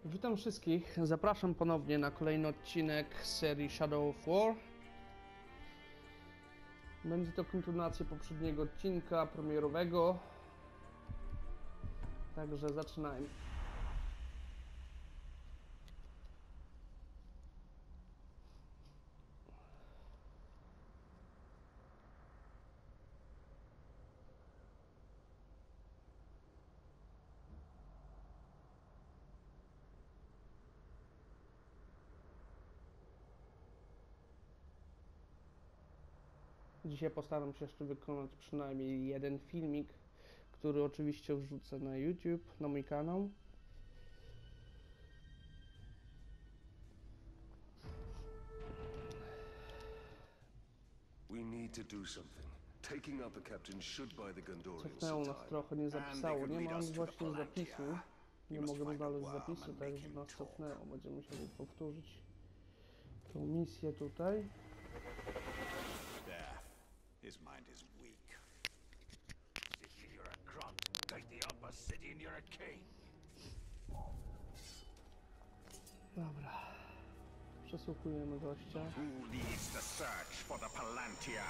Witam wszystkich, zapraszam ponownie na kolejny odcinek z serii Shadow of War. Będzie to kontynuacja poprzedniego odcinka premierowego. Także zaczynajmy. Dzisiaj postaram się jeszcze wykonać przynajmniej jeden filmik, który oczywiście wrzucę na YouTube, na mój kanał. We need to do something. Taking up a captain should buy the Gondorians Cofnęło some nas time. trochę, nie zapisało. Nie mam właśnie zapisu. Nie mogę znaleźć zapisu, także nas cofnęło. Będziemy musieli powtórzyć tą misję tutaj. There. His mind is weak. City, you're a grunt. Take the upper city and you're a king. Dobra. Przesłuchujemy gościa. Who leads the search for the Palantir?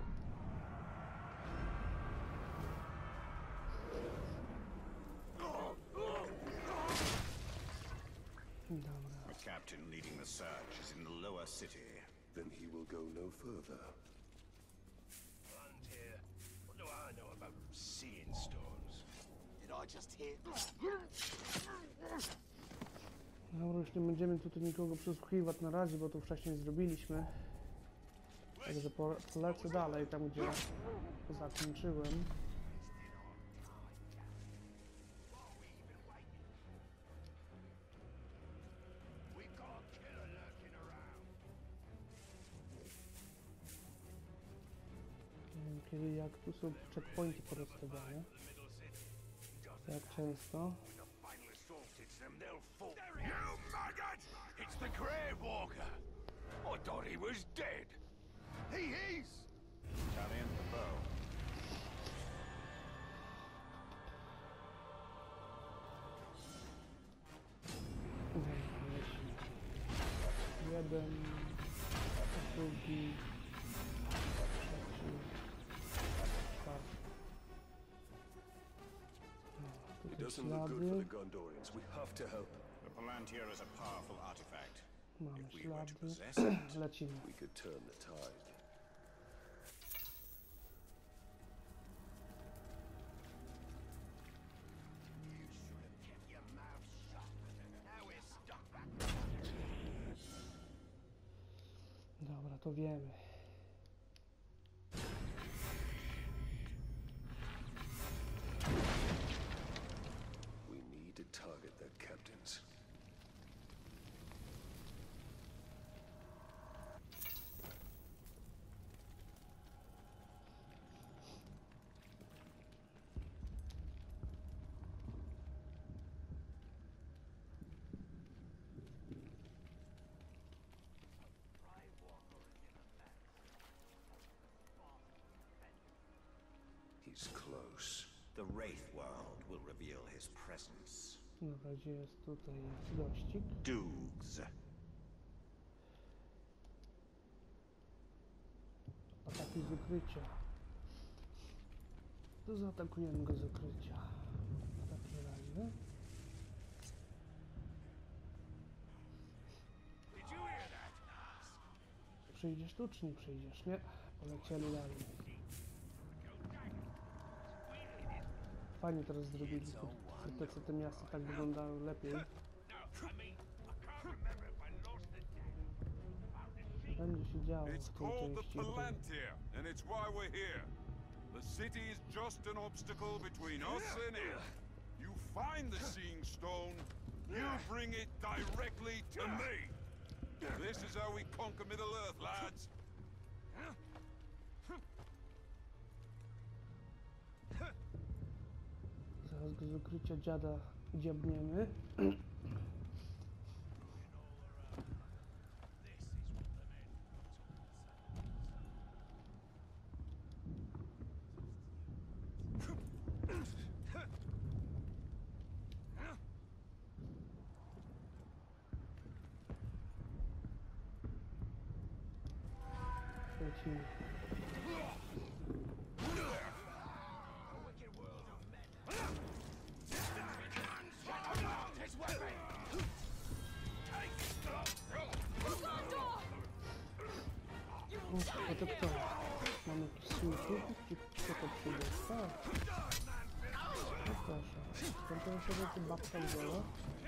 Dobra. The captain leading the search is in the lower city. Then he will go no further. Palantir. What do I know about seeing stones? Did I just hear? Dobra, już nie będziemy tutaj nikogo przesłuchiwać na razie, bo to wcześniej zrobiliśmy. Także polecę dalej, tam gdzie zakończyłem. We've got a killer lurking around. Kiedy jak tu są checkpointy porozstawiane. The middle city. Jak często. The final assaulted them, they'll fall. You maggot! It's the Grey Walker. I thought he was dead. He's. Italian the bow. Jeden, drugi, trzeci, czwarty. It Tutaj doesn't look good for ślady. the Gondorians. We have to help them. The Palantir is a powerful artifact. Mamy If we were to ślady. possess it, Lecimy. We could turn the tide. You should have kept your mouth shut. Now we're stuck back. Dobra, to wiemy. We need to target their captains. He's close. the Wraith World will reveal his presence. Dobra, gdzie jest tutaj gościk? Doogs. Ataki z ukrycia. To zaatakujemy go z ukrycia. W takim razie. Did you hear that? Przyjdziesz tu, czy nie przyjdziesz? Nie. Polecieli dalej. Fajnie teraz zrobili. Te miasta tak wyglądają lepiej. No, I mean, I can't remember if I lost the deck. About the sheep. Będzie się działo It's w tej called the części. Palantir, and it's why we're here. The city is just an obstacle between us and it. You find the Seeing Stone, you bring it directly to me. This is how we conquer Middle Earth, lads. Zaraz go z ukrycia dziada dziabniemy. This is what the men lecimy. O, to kto? Mamy jakiś słupów? Czy kto to przyjdzie? Tak. No proszę. Skończyłem sobie tu babka wzięła.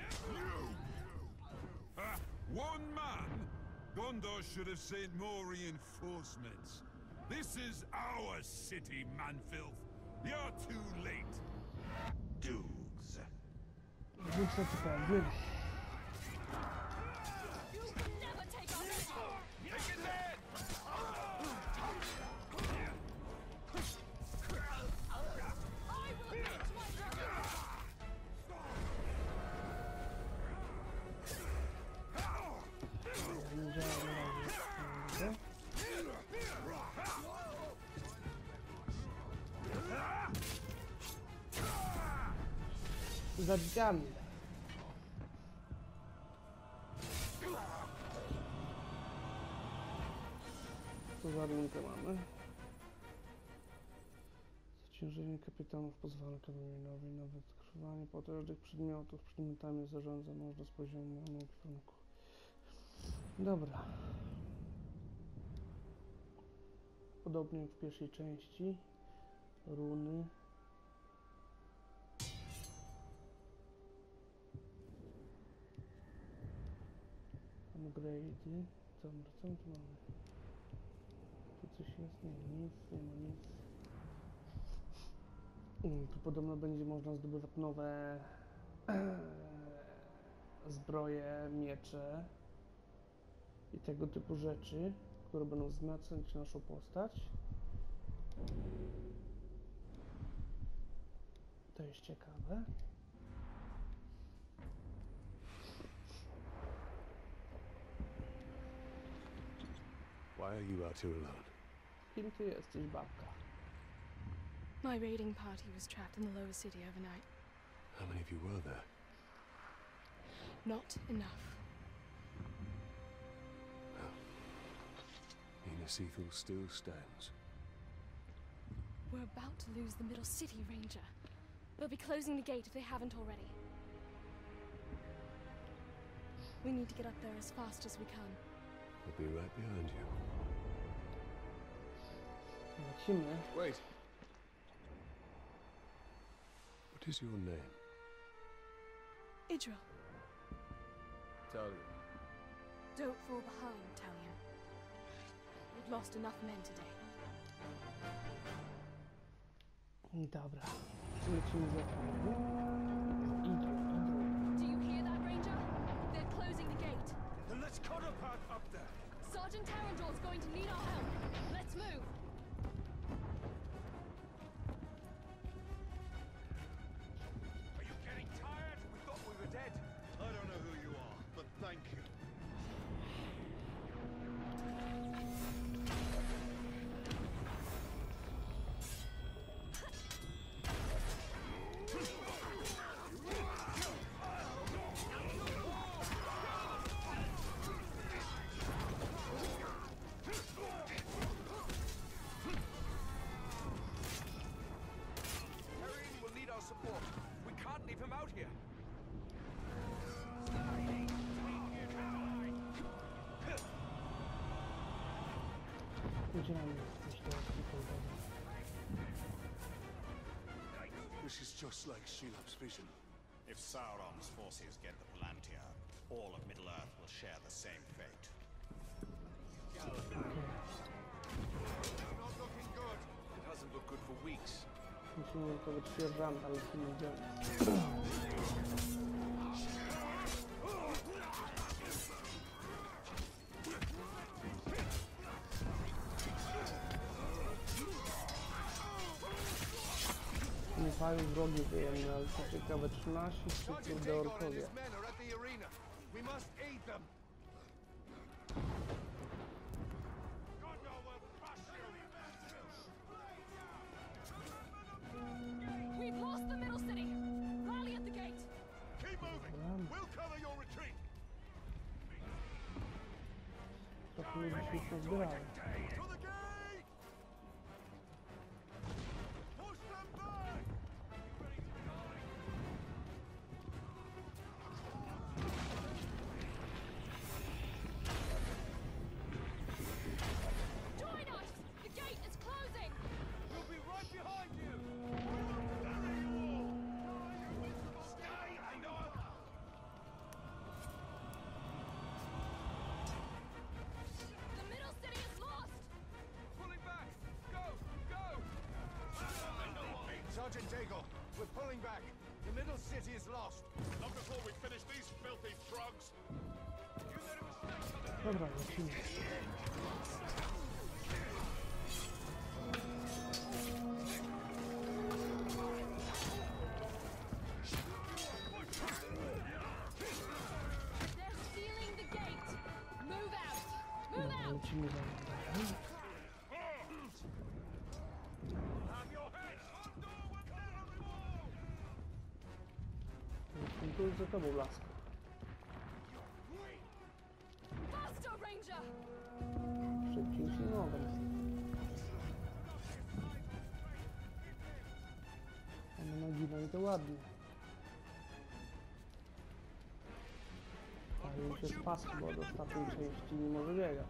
One man? Gondor should have sent more reinforcements. This is our city, Manfilth. You're too late. Dukes. Dwóch zaczekamy. Nie działa na razie. Za drzwiami. Co za rynkę mamy? Zaciężenie kapitanów pozwala kamierowi na wykrzywanie potężnych przedmiotów. Przedmiotami zarządza można z poziomu kierunku. Dobra. Podobnie jak w pierwszej części. Runy. Upgrade'y. Co tu mamy? Tu coś jest? Nie, nic, nie ma nic. Tu podobno będzie można zdobywać nowe zbroje, miecze i tego typu rzeczy, które będą wzmacniać naszą postać. To jest ciekawe. Why are you out here alone? Kim ty jesteś, babka? My raiding party was trapped in the lower city overnight. How many of you were there? Not enough. Minas Ithil still stands. We're about to lose the middle city, Ranger. They'll be closing the gate if they haven't already. We need to get up there as fast as we can. I'll be right behind you. Lecimy. Wait. What is your name? Idril, Talia. don't fall behind, Talion. We've lost enough men today. Dobra. Lecimy za tobą. Idą. Do you hear that, Ranger? They're closing the gate. Then let's cut a path up there. Sergeant Tarandor's going to need our help. Let's move. Are you getting tired? We thought we were dead. I don't know who you are, but thank you. Harry will need our support. We can't leave him out here. Udzielamy coś do tylko. This is just like Shelob's vision. If Sauron's forces get the Palantir, all of Middle-earth will share the same fate. Not looking good. It hasn't looked good for weeks. Musimy tylko być sierżant, ale tu nie idziemy. Nie fają drogi wyjemne, ale co ciekawe, 13 sztuków do orkowie. men are at the arena. We must aid them. We've lost the middle city. Rally at the gate. Keep moving. We'll cover your retreat. To tu dzisiaj się zbierały. To the gate! city is lost. Not before we finish these filthy frogs. Dobra, lecimy. They're sealing the gate. Move out. Move Dobra, out. lecimy dalej. Tu jest za tobą, lasko. Faster, Ranger. Szybciej niż nie mogę. Mamy nogi, no i to ładnie. Ale już jest pas, bo od ostatniej części nie może biegać.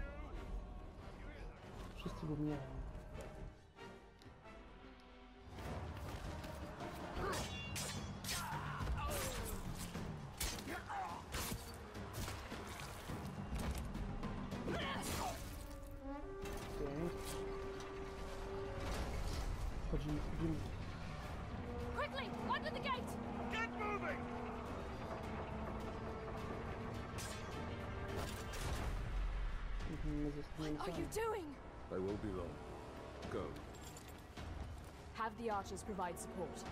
Wszyscy go mijają. Wchodzimy, wchodzimy. Quickly, under the gate. Get moving! My zostaniemy What are you sami. doing? I won't be long. Go. Have the archers provide support.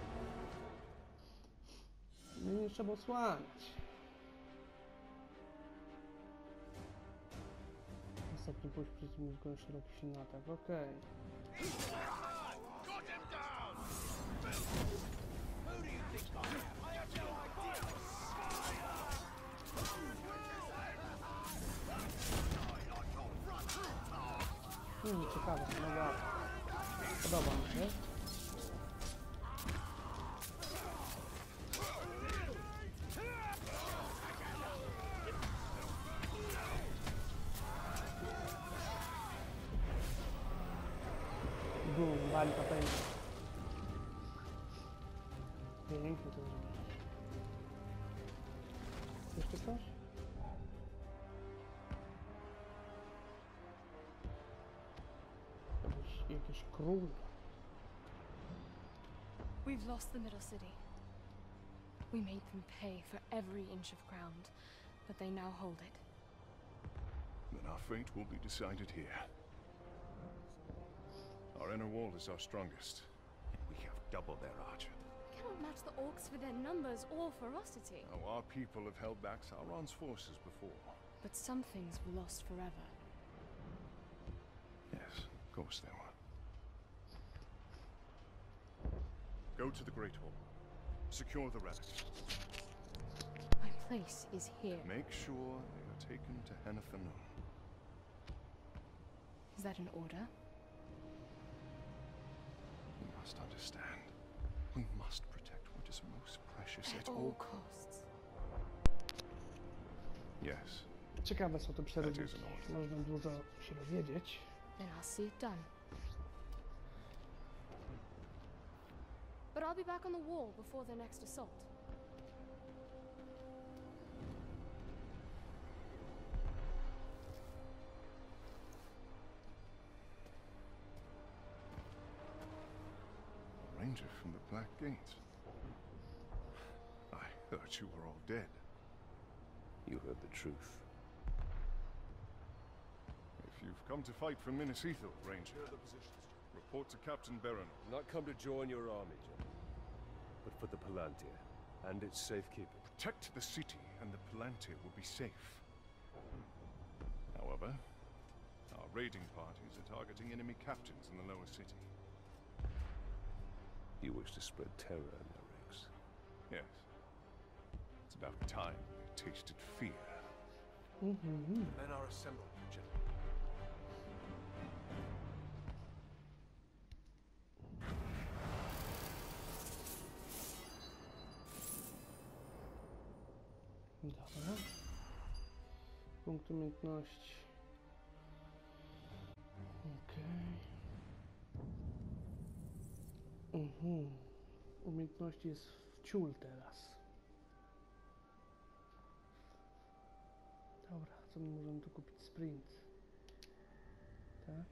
No nie trzeba osłaniać. Ostatni puść przeciwnika szeroki silny atak, okej. Got him down! Who do you think I am? I have no idea! Ciekawe, no dobra. Podoba mi się. Bum, bańka pędzi. Pięknie to zrobić. Jeszcze coś? Jakiś król. We've lost the Middle City. We made them pay for every inch of ground, but they now hold it. Then our fate will be decided here. Our inner wall is our strongest. We have double their archer. We cannot match the orcs for their numbers or ferocity. Now, our people have held back Sauron's forces before. But some things were lost forever. Yes, of course they were. Go to the Great Hall. Secure the relics. My place is here. Make sure they are taken to Henathanum. Is that an order? You must understand. We must protect what is most precious At all costs. Yes. Ciekawe są te przeróbki. That is an order. Można dużo się dowiedzieć. Then I'll see it done. But I'll be back on the wall before their next assault. A ranger from the Black Gate. I thought you were all dead. You heard the truth. If you've come to fight for Minas Ithil, Ranger, report to Captain Baron. Not come to join your army, John, but for the Palantir and its safekeeping. Protect the city, and the Palantir will be safe. However, our raiding parties are targeting enemy captains in the lower city. You wish to spread terror in their ranks. Yes. It's about time they tasted fear. Men are assembled, General. Dobra. Punkt umiejętności. Okej. Umiejętności jest w ciul teraz. Dobra, co my możemy tu kupić? Sprint. Tak.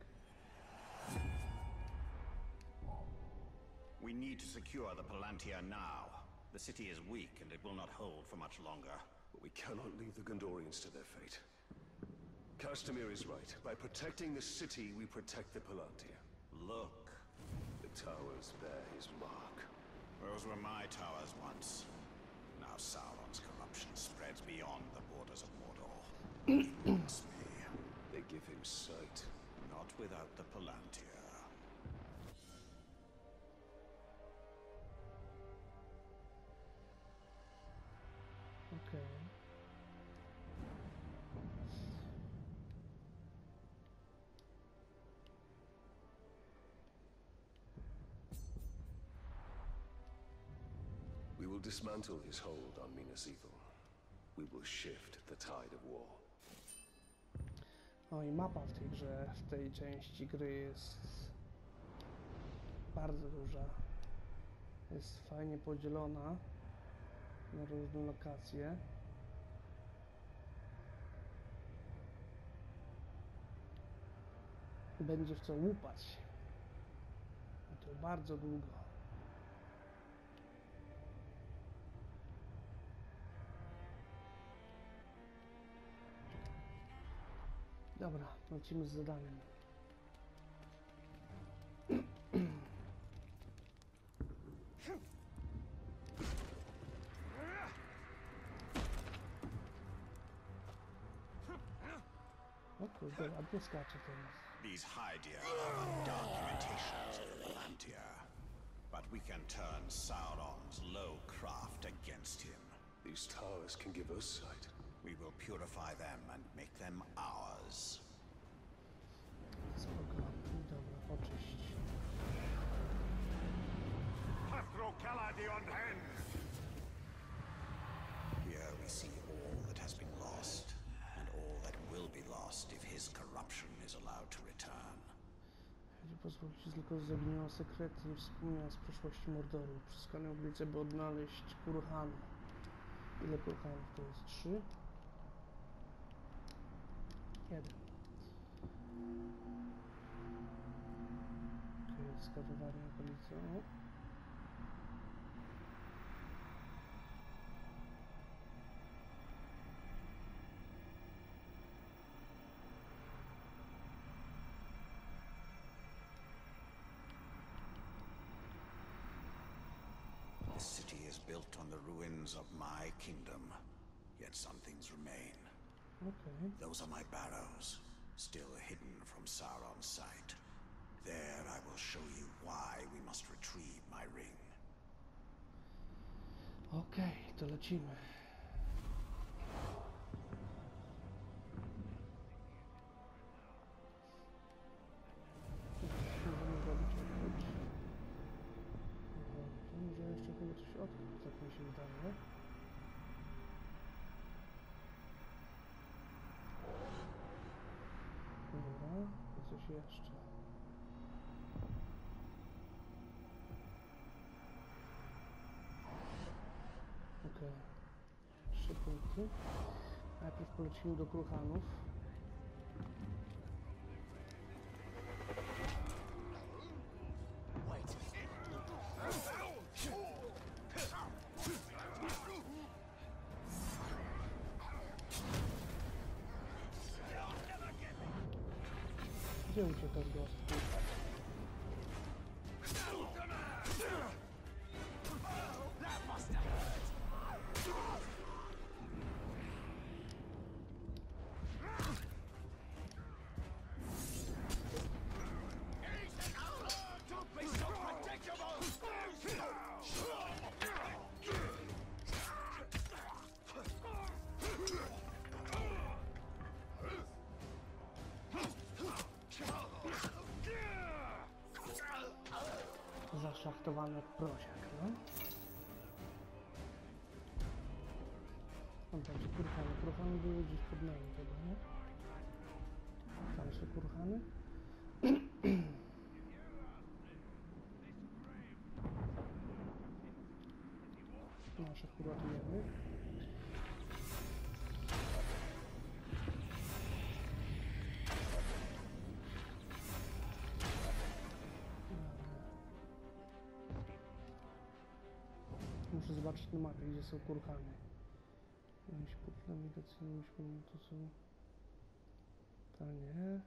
We need to secure the Palantir now. The city is weak, and it will not hold for much longer. But we cannot leave the Gondorians to their fate. Castamir is right. By protecting the city, we protect the Palantir. Look, The towers bear his mark. those were my towers once. Now Sauron's corruption spreads beyond the borders of Mordor. He wants me. They give him sight. Not without the Palantir. Okej. We will dismantle his hold on Minas Ithil. We will shift the tide of war. No i mapa w tej grze, w tej części gry jest bardzo duża. Jest fajnie podzielona na różne lokacje. Będzie w co łupać. I to bardzo długo. Dobra, lecimy z zadaniem. O kurde, ładnie skacze teraz. These Hydir are documentations of the Palantir. But we can turn Sauron's low craft against him. These towers can give us sight. We will purify them and make them ours. Spoko, dobra, oczyść. Pathro Caladi on hand! Here we see all that has been lost, and all that will be lost if his corruption is allowed to return. Będzie pozwolić ci tylko zaginęła sekretnie wspomnienia z przeszłości Mordoru. Przeskane ulice, by odnaleźć kurhany. Ile kurhanów to jest? 3? 1. Okej, skanowanie okolicy. O. The city is built on the ruins of my kingdom, yet some things remain. Okej. Those are my barrows, still hidden from Sauron's sight. There I will show you why we must retrieve my ring. Okej, to lecimy. Możemy zrobić odkryć. Może jeszcze chyba coś odkryć, tak mi się wydaje. Dobra, i coś jeszcze. Okej. 3 punkty. Najpierw polecimy do Kruchanów. Gdzie uciekasz, gościu? Zaszachtowany jak prosiak, no. Dobra, czy kurhany? Kurhany były gdzieś pod nami tego, nie? Tam są kurhany? Naszych uratujemy. Muszę zobaczyć zobaczyć na mapie, gdzie są kurhany. Jakieś punkt nawigacyjny, to są... To nie.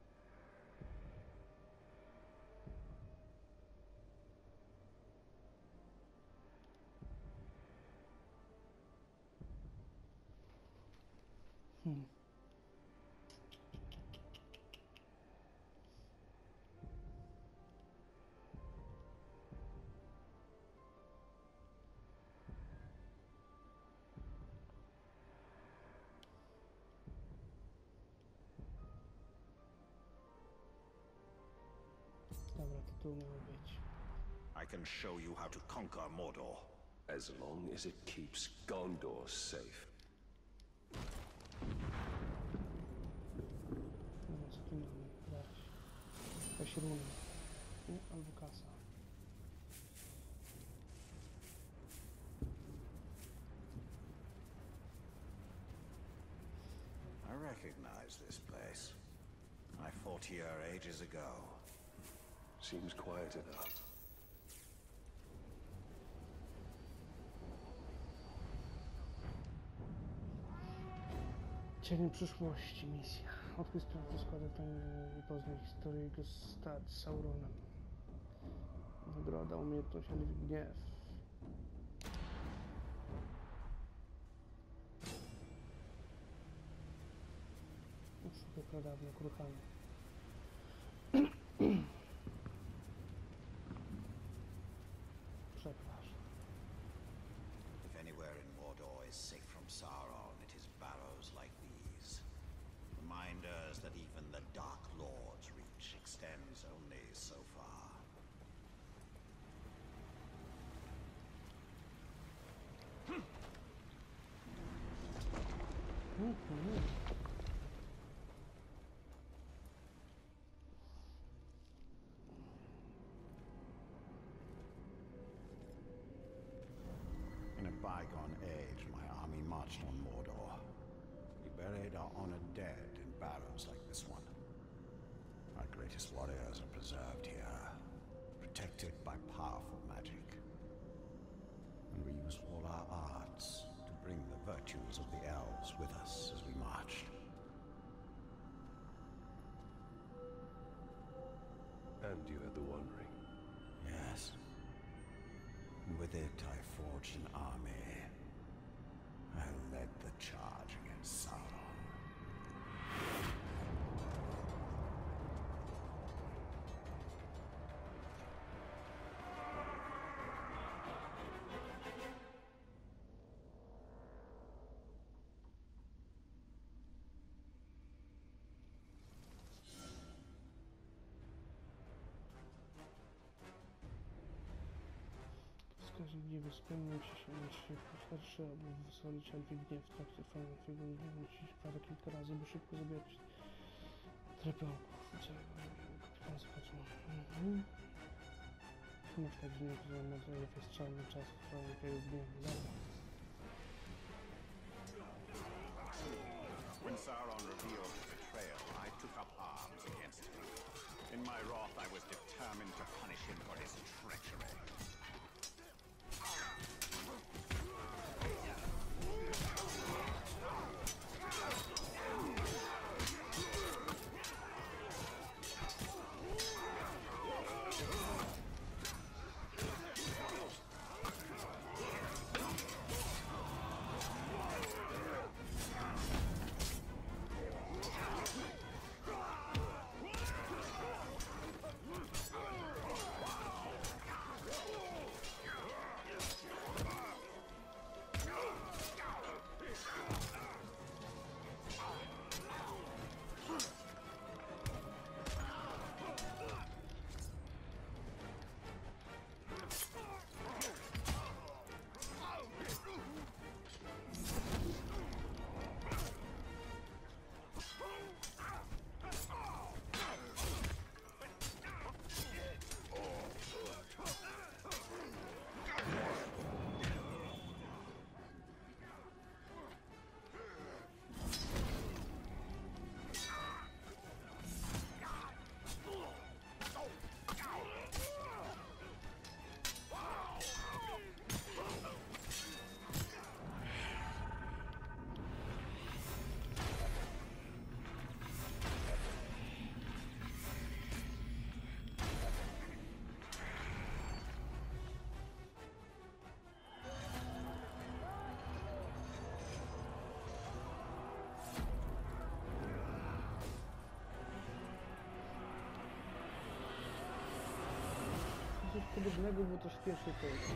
Dobra, to tu miało być. I can show you how to conquer Mordor. As long as it keeps Gondor safe. No co tu mamy? Zaraz. Jakaś runa. Nie? Albo kasa. I recognize this place. I fought here ages ago. Seems quiet enough. Cień przyszłości, misja. Odkryć sprawę składu i poznać historię jego stad z Sauronem. Nagroda, umiejętność, ale gniew. Szukaj pradawne kruchami. Przepraszam. If anywhere in Mordor is safe from Sauron, it is barrows like these. Reminders that even the Dark Lord's reach extends only so far. In a bygone age, my army marched on Mordor. We buried our honored dead in barrows like this one. Our greatest warriors are preserved here, protected by powerful magic. And we use all our arts to bring the virtues of the elves with us as we marched. And you had the One Ring. Yes. And with it, I forged an army. I led the charge against Sauron. Nie wyspędzić się wystarczy, aby wysłolić Elfi gniew w trakcie trwania twojego gniewu. Musisz parę kilka razy, by szybko zabierać trepy oków. Kapitan skoczył. Masz tak gniew, że może lepiej strzelny czas trwania twojego gniewu. Dobra. When Sauron revealed his betrayal, I took up arms against him. In my wrath, I was determined to punish him for his treachery. biednego, bo to śpieszy to jest.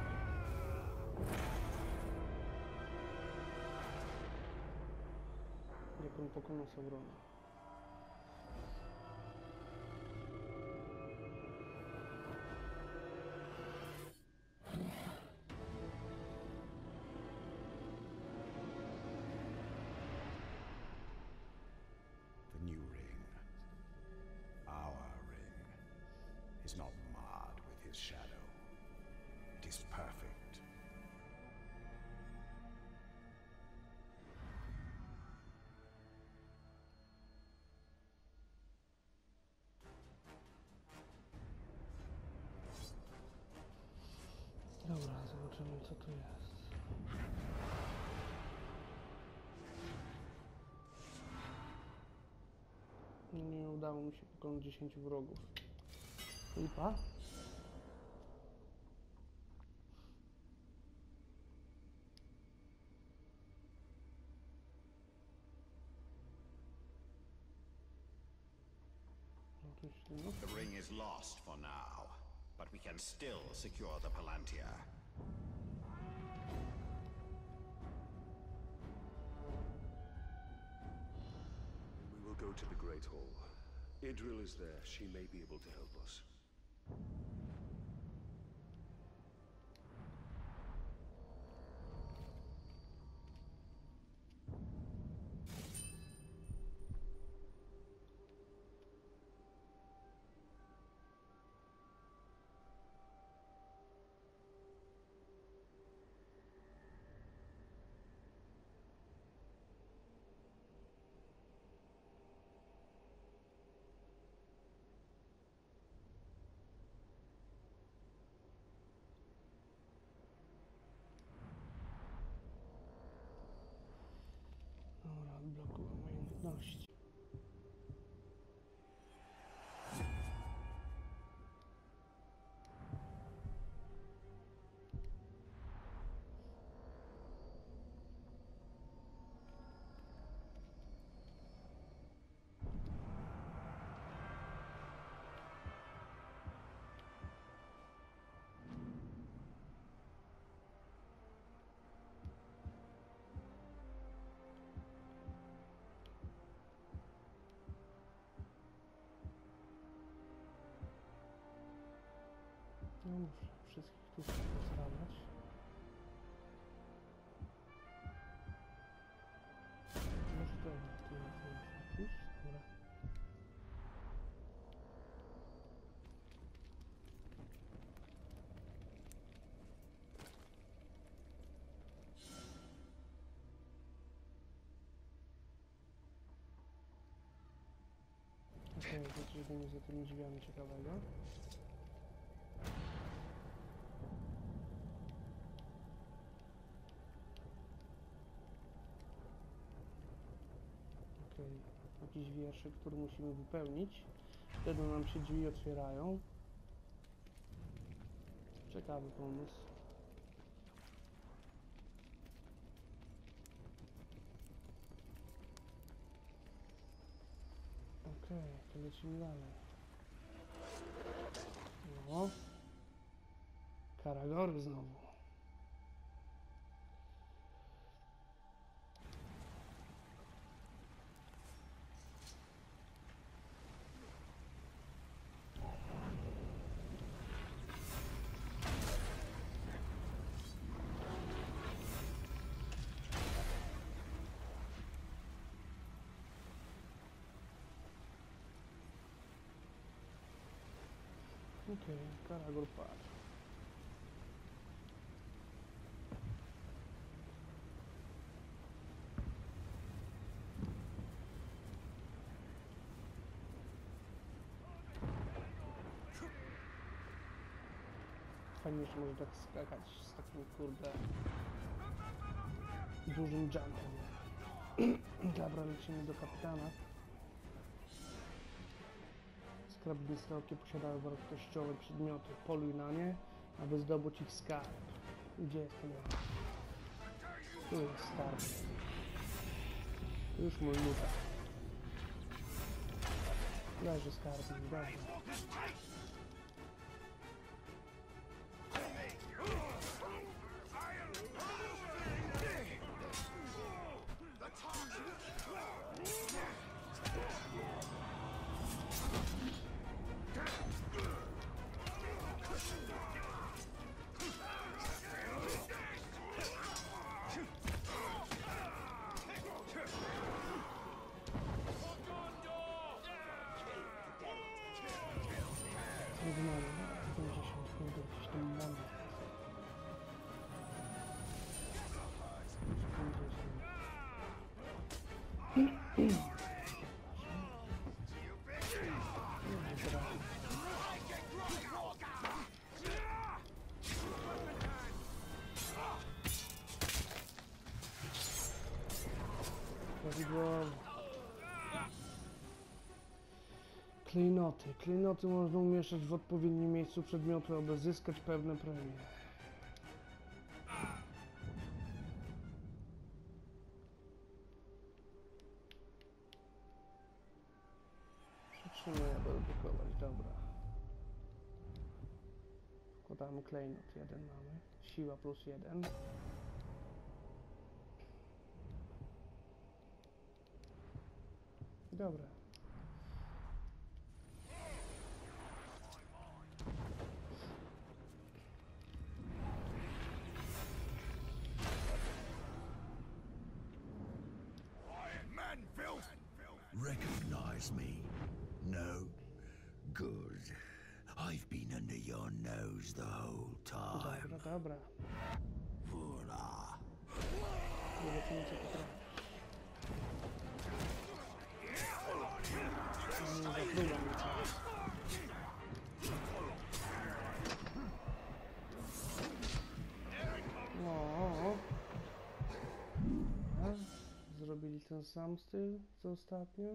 Jak on pokonał Saurona. The new ring, our ring, is not marred with his shadow. It is perfect. Dobra, zobaczymy co tu jest. Nie udało mi się pokonać 10 wrogów. Lipa? No. The ring is lost for now, but we can still secure the Palantir. We will go to the Great Hall. Idril is there. She may be able to help us. Dobra, odblokuję umiejętności. No muszę wszystkich tu postawiać. Może to tu jest jakiś? Dobra. Okej, to coś będzie za tymi drzwiami ciekawego. Jakiś wierszyk, który musimy wypełnić. Wtedy nam się drzwi otwierają. Ciekawy pomysł. Okej, to lecimy dalej. No. Karagory znowu. Okej, Karagor padł. Fajnie, że może tak skakać z takim kurde dużym jumpem. Dobra, lecimy do kapitana. Skrabnice okie posiadały wartościowe przedmioty. Poluj na nie, aby zdobyć ich skarb. Gdzie jest ten? Tu jest skarb. Już mój luta. Leży skarbnik, dobra. mamy? 50, kurde, gdzieś tam mamy. 50. Prawidłowo. Klejnoty. Klejnoty można umieszczać w odpowiednim miejscu przedmiotu, aby zyskać pewne premie. Przytrzymuję, aby odblokować. Dobra. Wkładamy klejnot. 1 mamy. Siła plus 1. Dobra. Recognize me? No? Good. I've been under your nose the whole time. Dobra, dobra. Voila. Zobaczymy, co potrafi. Zapluwa mnie teraz. O. A, zrobili ten sam styl, co ostatnio.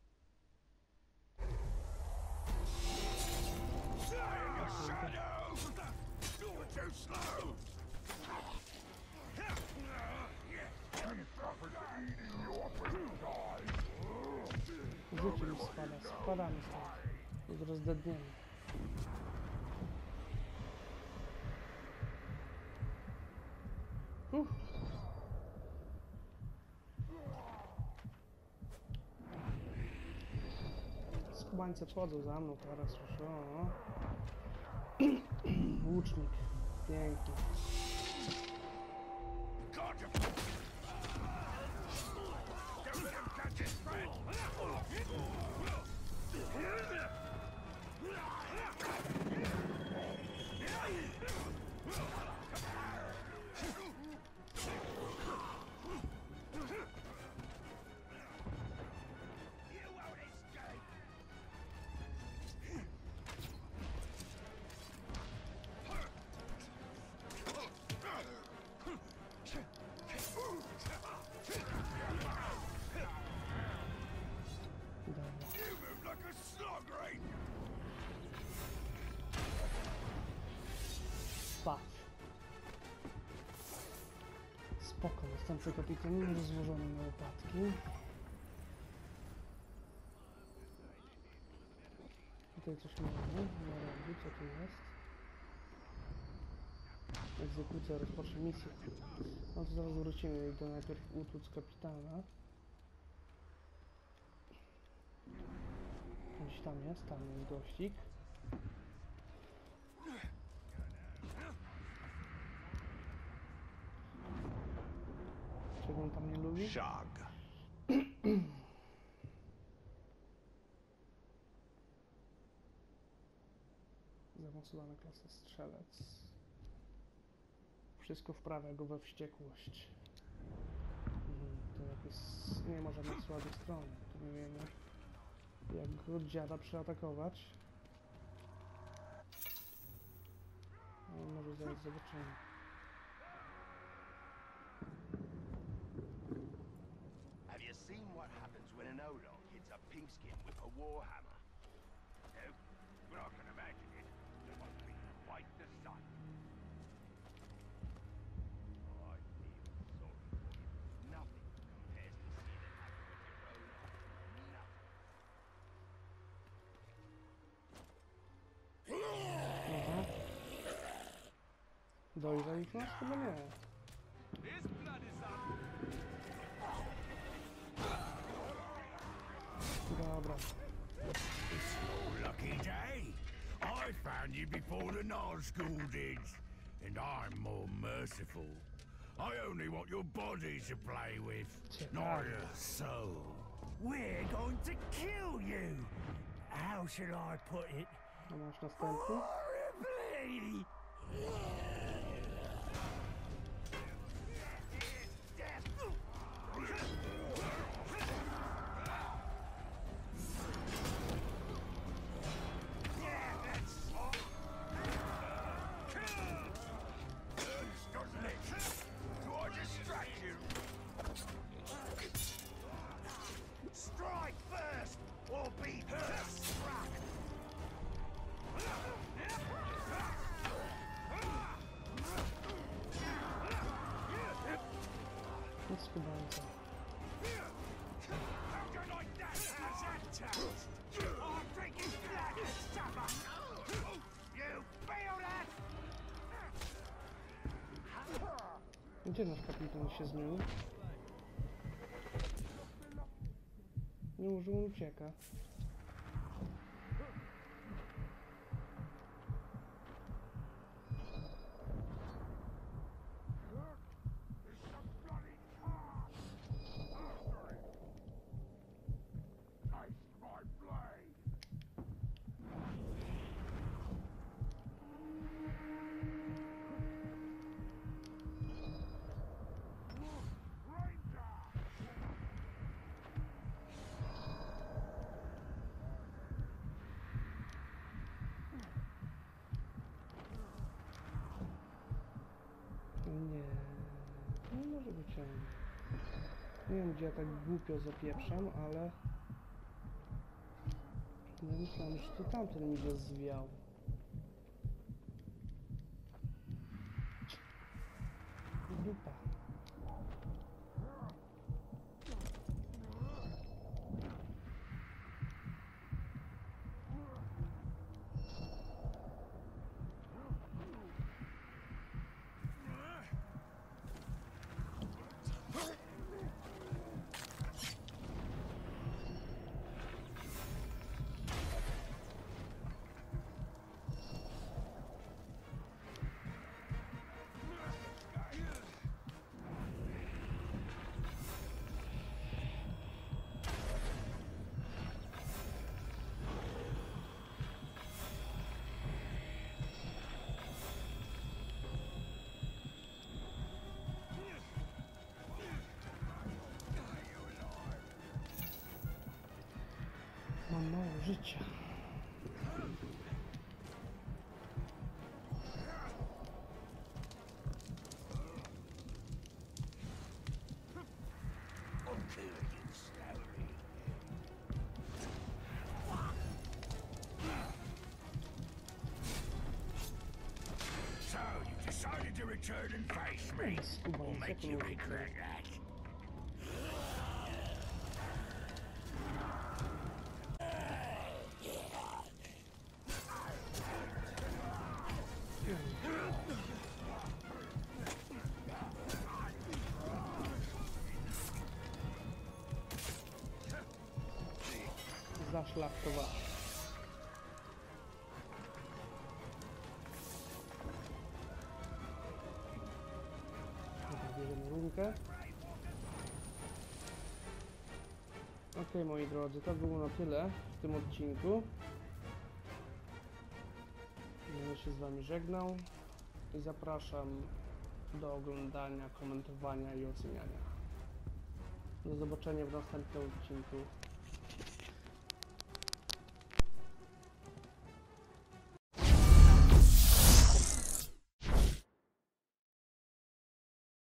Życie mi spada, spadamy stąd. I zaraz dedniemy. Skubańce wchodzą za mną teraz już, o. Łucznik, piękny. Spać. Spoko, następny kapitan rozłożony na łopatki. Tutaj coś mamy na rogu, co tu jest? Egzekucja, rozpocznie misję. No to zaraz wrócimy do najpierw utłuc kapitana. Gdzieś tam jest gościk. Czego on tam nie lubi? Shag. Zaawansowana klasa strzelec. Wszystko wprawia go we wściekłość. To jakieś nie ma żadnych słabych stron. Tu nie wiemy, jak go dziada przeatakować. No, może zaraz zobaczymy. Have you seen what happens when an Odog hits a pinkskin with a warhammer? No, but I can imagine it. It must be quite the sight. Oh, I feel sorry for you. Nothing compares to seeing it happen with your own eyes. Nothing. Aha. Dojrzał ich nas? Chyba nie. Dobra. It's your lucky day. I found you before the Nazgul did, and I'm more merciful. I only want your body to play with, not your soul. We're going to kill you! How shall I put it? A masz następny? Strike first, or be struck! Nic chyba nie tak. How do you like that? How's that toast? I'm drinking black as supper! You feel that? Gdzie nasz kapitan się zmienił? Nie może on ucieka. Nie może być on. Nie wiem, gdzie ja tak głupio zapieprzam, ale... Ja myślałem, że to tamten mi go zwiał. Dupa. Mam mało życia. So, you decided to return and face me? We'll make you regret that. Zaszlachtowany. Dobra, bierzemy runkę. Ok, moi drodzy, to było na tyle w tym odcinku. Będę się z wami żegnał i zapraszam do oglądania, komentowania i oceniania. Do zobaczenia w następnym odcinku.